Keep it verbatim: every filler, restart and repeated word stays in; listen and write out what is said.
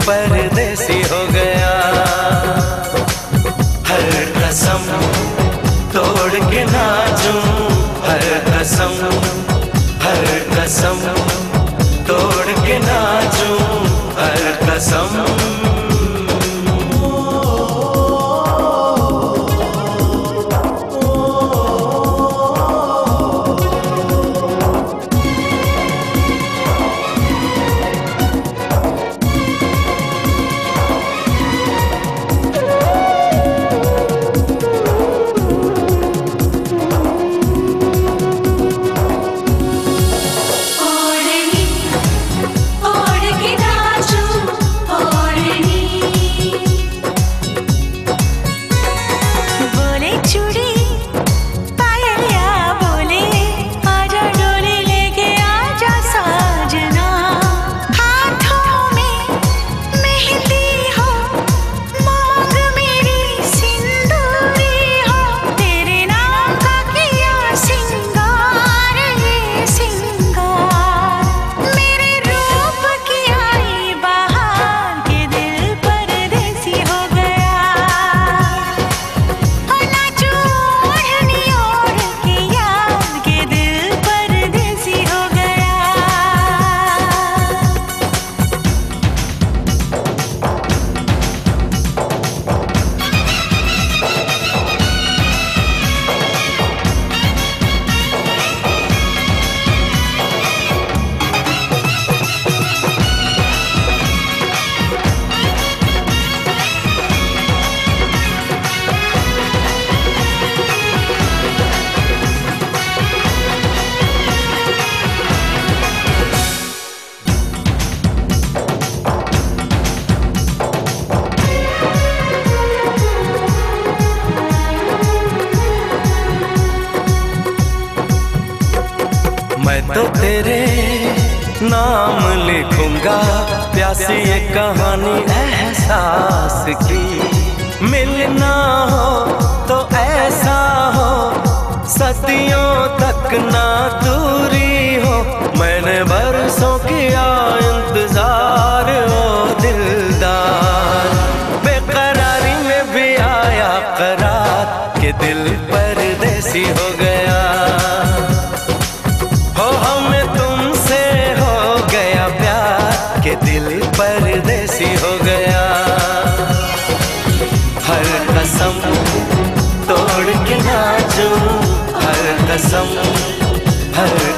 परदेसी हो गया। हर कसम तोड़ के नाचूं, हर कसम हर कसम तोड़ के नाचूं, हर कसम। मैं तो तेरे नाम लिखूंगा, प्यासी ये कहानी एहसास की। मिलना हो तो ऐसा हो, सदियों तक ना दूरी हो। मैंने बरसों किया इंतजार ओ दिलदार, बेकरारी में भी आया करार के दिल परदेसी हो गया। के दिल परदेसी हो गया। हर कसम तोड़ के नाचूं, हर कसम हर